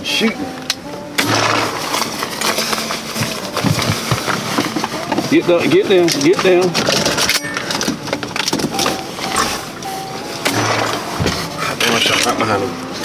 shooting. Get down, get down, get down. Damn, I shot right behind him.